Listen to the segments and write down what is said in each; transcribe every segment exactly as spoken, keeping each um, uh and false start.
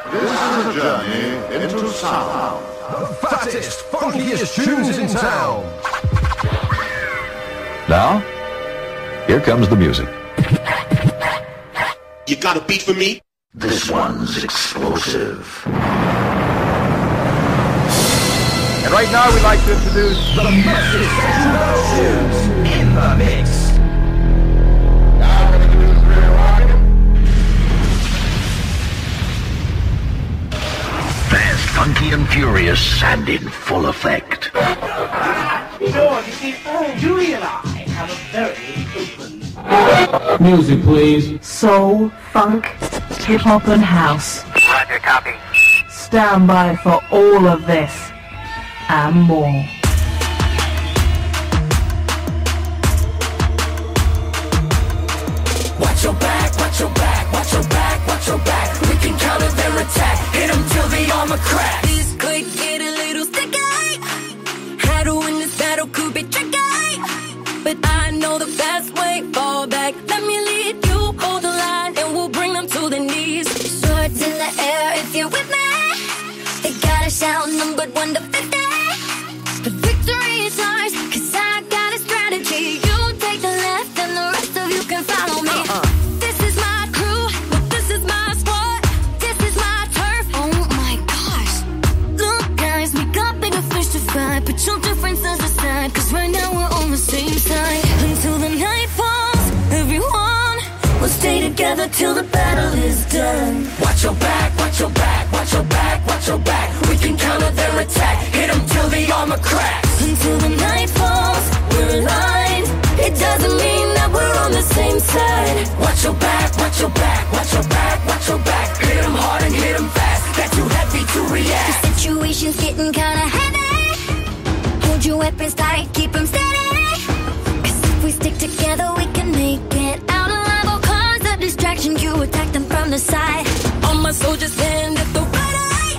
This is a journey into sound. The fattest, funkiest tunes in town. Now, here comes the music. You got a beat for me? This one's explosive. And right now we'd like to introduce the Massive Tunes in the mix. Now we're going to do the real rocket. Fast, funky and furious, and in full effect. Sure, you see, Julie and I have a very open... Music, please. Soul, funk, hip-hop and house. Roger, copy. Stand by for all of this and more. Watch your back, watch your back, watch your back, watch your back. We can counter their attack, hit them till the armor cracks. This could get a little sticky. How to win this battle could be tricky. But I know the best way, fall back. Let me lead you, hold the line, and we'll bring them to their knees. Swords in the air if you're with me. They gotta shout numbered one to fifty. The victory is ours, cause I got a strategy. You take the left and the rest of you can follow me. Uh-uh. This is my crew, but this is my squad. This is my turf, oh my gosh. Look guys, we got bigger fish to fry. Put your differences aside, cause right now we're on the same side. Until the night falls, everyone will stay together till the battle is done. Watch your back, watch your back, watch your back, watch your back. We can counter their attack, hit them till the armor cracks. Until the night falls, we're aligned. It doesn't mean that we're on the same side. Watch your back, watch your back, watch your back, watch your back. Hit them hard and hit them fast, they're too heavy to react. The situation's getting kinda heavy. Hold your weapons tight, keep them steady. Cause if we stick together, we can make it out alive. Or cause a distraction, you attack them from the side. All my soldiers stand at the ready.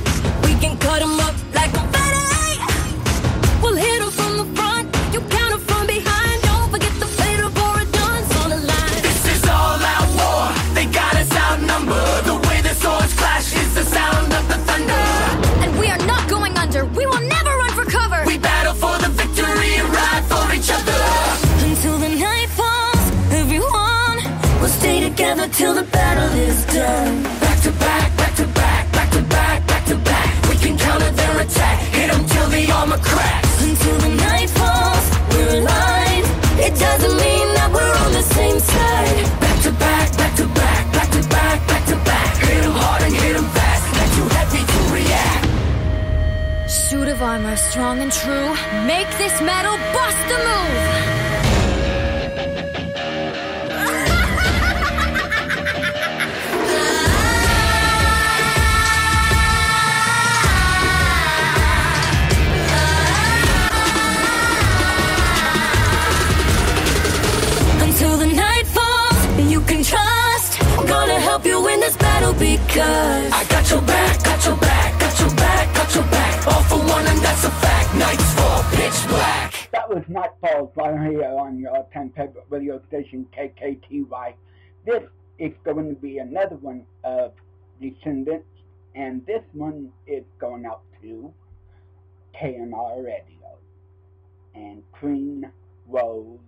We can cut them up like confetti. We'll hit them from the front, you counter from behind. Don't forget the fatal Borodon's on the line. This is all out war, they got us outnumbered. The way the swords clash is the sound of the thunder. And we are not going under, we will never run for cover. We battle for the victory and ride for each other. Until the night falls, everyone will stay together till the battle is done. Back to back, back to back, back to back, back to back. We can counter their attack, hit them till the armor cracks. Until the night falls, we're aligned. It doesn't mean that we're on the same side. Back to back, back to back, back to back, back to back. Hit them hard and hit them fast, they're too heavy to react. Suit of armor, strong and true. Make this metal bust a move. Until the night falls, you can trust. I'm gonna help you win this battle because I got your back, got your back, got your back, got your back. All for one and that's a fact. Nights fall pitch black. That was Nightfalls right here on your ten favorite radio station K K T Y. This is going to be another one of Descendants, and this one is going out to K N R Radio and Queen Rose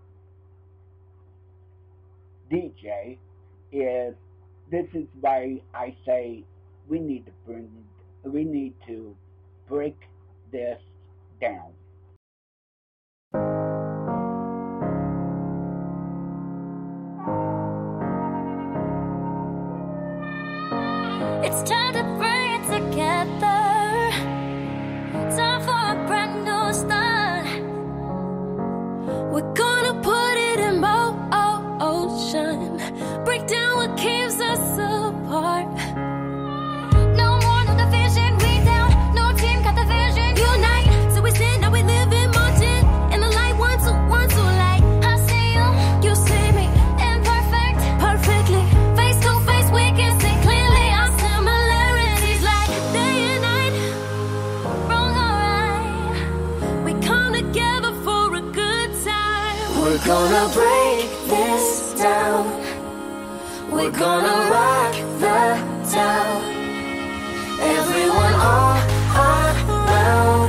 D J. Is this is why I say we need to bring we need to break this down. it's time to bring it together. Time for a brand new start. We're gonna put it in motion. Break down what keeps us apart. No more, no division. We down, no team got the vision. Unite, so we stand up, we live in motion. In the light, one, two, one, two, light. I see you, you see me. Imperfect, perfectly. Face to face, we can see clearly our similarities like day and night. Wrong or right, we come together for a good time. We're gonna break this down. We're gonna rock the town. everyone all around.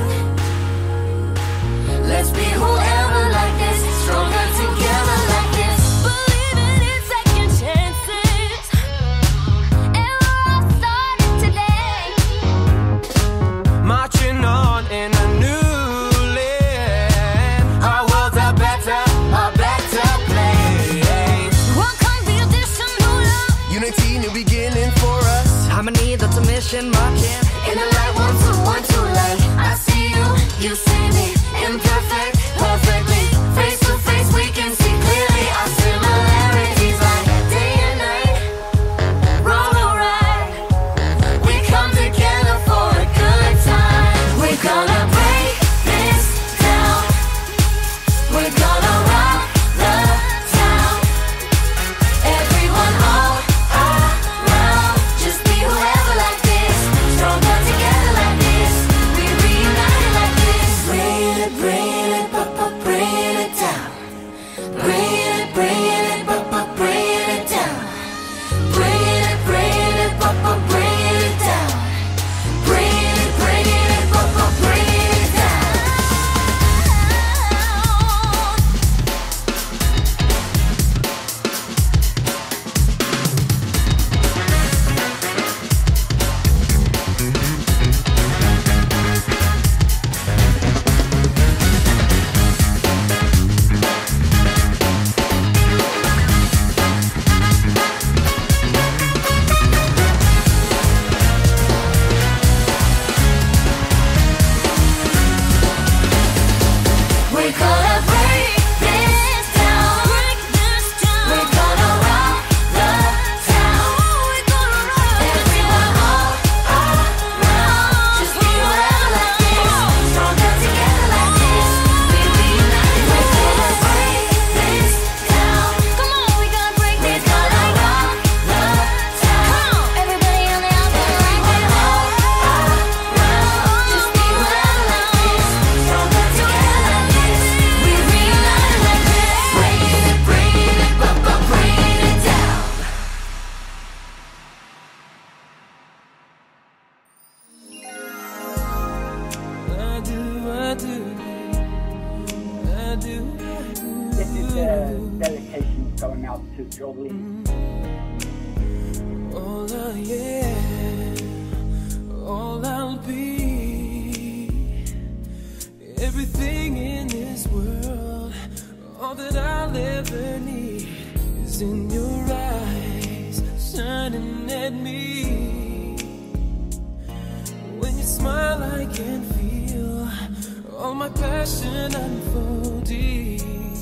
Let's be whoever like this, stronger together like this. Believing in second chances, and we're all starting today. Marching on in a new land. Our world's a better, a better place. Welcome the additional love. Unity, new beginning for us. Harmony, that's a mission, marching In the light, one, two, one, two, light. I see you, you see me. Imperfect, perfectly. Face to face, we can see clearly our similarities like day and night. Wrong or right, we come together for a good time. We're gonna break this down. We're gonna rock the town. Everyone all around. Just be whoever like this, stronger together like this. We reunited like this. Bring it, bring it, but but bring it down. Bring it, bring it, but but bring it down. Bring it, bring it, but but bring it down. Bring it, bring it, but but bring it down. We're gonna break this down. Break this down. We're gonna rock the town. We're gonna rock. Everyone all around. Just be whoever like this, stronger together like this. We reunited. We're gonna break this down. Come on, we gonna break this down. We're gonna rock the town. Everybody on the outside like this. All around. Just be whoever like this, stronger together like this. We reunited like this. Bring it, bring it, but but bring it down. I do, I do, I do, I do. This is a dedication going out to Jolie. All I am, all I'll be, everything in this world, all that I'll ever need is in your eyes, shining at me. When you smile, I can feel all my passion unfolding.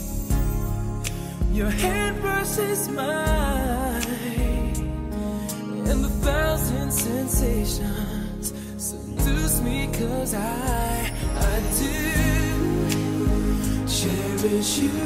Your hand versus mine, and the thousand sensations seduce me, 'cause I, I do cherish you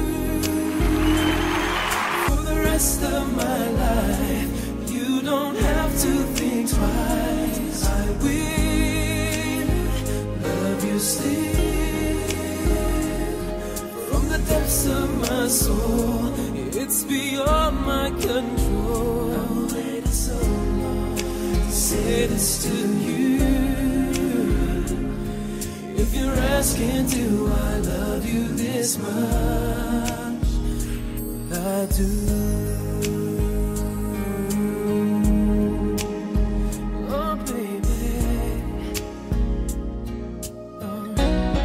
for the rest of my life. You don't have to think twice. I will love you still from the depths of my soul. It's beyond my control. I waited so long to say this to you. If you're asking, do I love you this much? Well, I do. Oh, baby. Oh.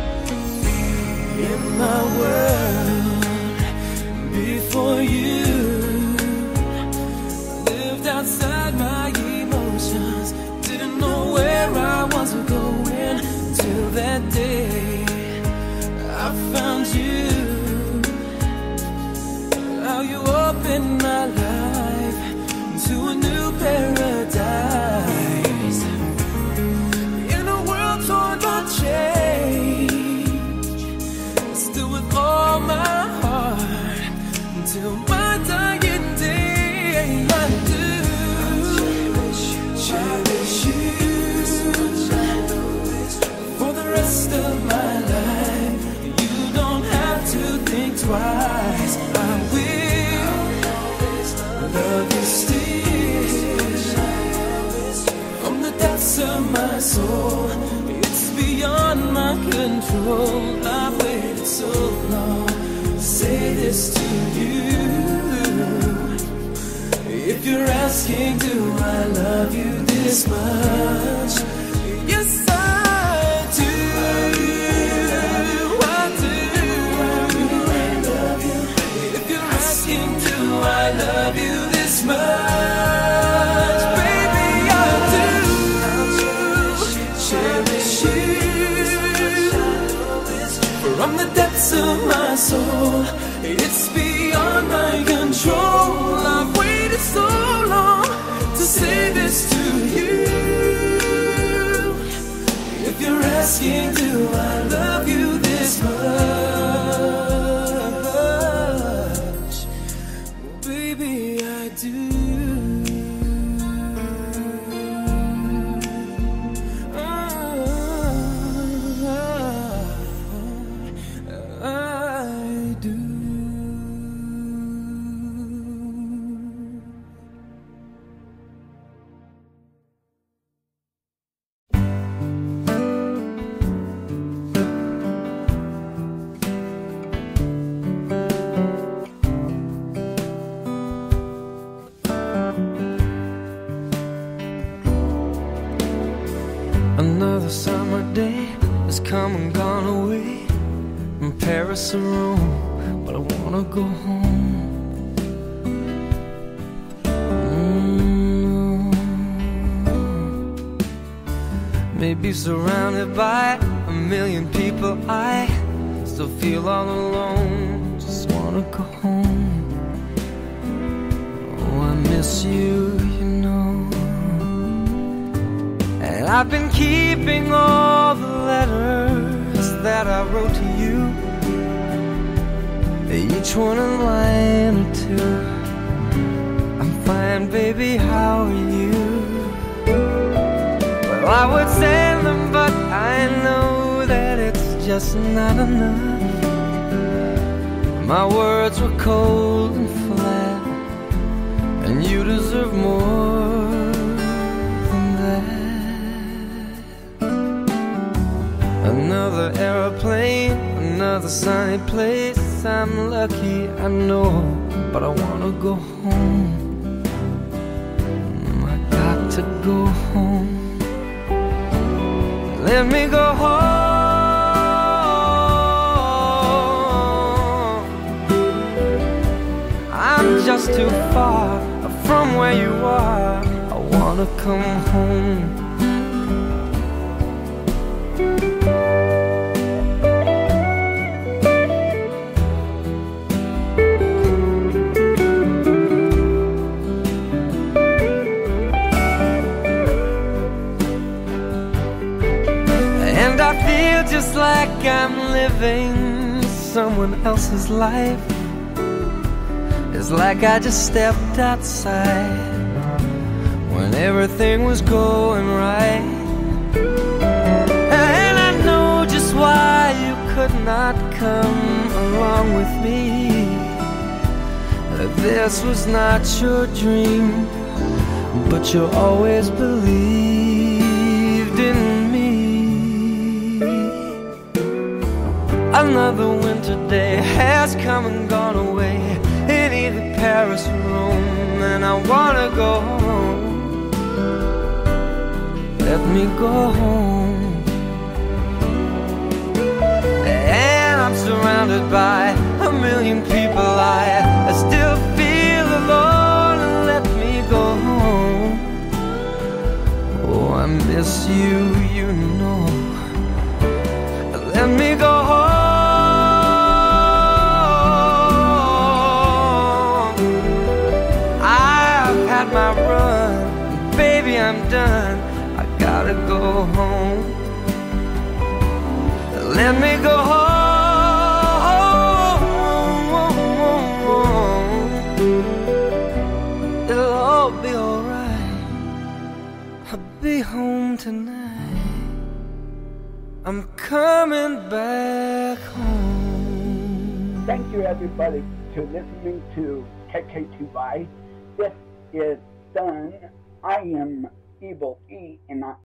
In my world, before you, lived outside my emotions. Didn't know where I was going till that day I found you. How you opened my life to a new paradise. In a world torn by change, still with all my heart, until my dying day. I do cherish you for the rest of my life. You don't have to think twice. I will love you still from the depths my soul. It's beyond my control. I've waited so long to say this to you. If you're asking, do I love you this much? Yes, I do. I do. I love you. If you're asking, do I love you this much? Baby, I do. Cherish you from the depths of my soul. It's beyond my control. I've waited so long to say this to you. If you're asking, do I love you this much? Well, baby, I do. Another summer day has come and gone away from Paris or Rome, but I wanna go home. Mm. Maybe surrounded by a million people, I still feel all alone. Just wanna go home. Oh, I miss you, you know. And I've been keeping all the letters that I wrote to you, each one a line or two. I'm fine, baby, how are you? Well, I would send them, but I know that it's just not enough. My words were cold and flat, and you deserve more. Another aeroplane, another sunny place. I'm lucky, I know, but I wanna go home. I got to go home. Let me go home. I'm just too far from where you are. I wanna come home. I feel just like I'm living someone else's life. It's like I just stepped outside when everything was going right. And I know just why you could not come along with me. This was not your dream, but you always believed in me. Another winter day has come and gone away in either Paris or Rome, and I wanna go home. Let me go home. And I'm surrounded by a million people. I, I still feel alone, and let me go home. Oh, I miss you, you know. Let me go home. My run, baby, I'm done. I gotta go home. Let me go home. It'll all be alright. I'll be home tonight. I'm coming back home. Thank you, everybody, for listening to K K two Y. This is done. I am Evil E, and I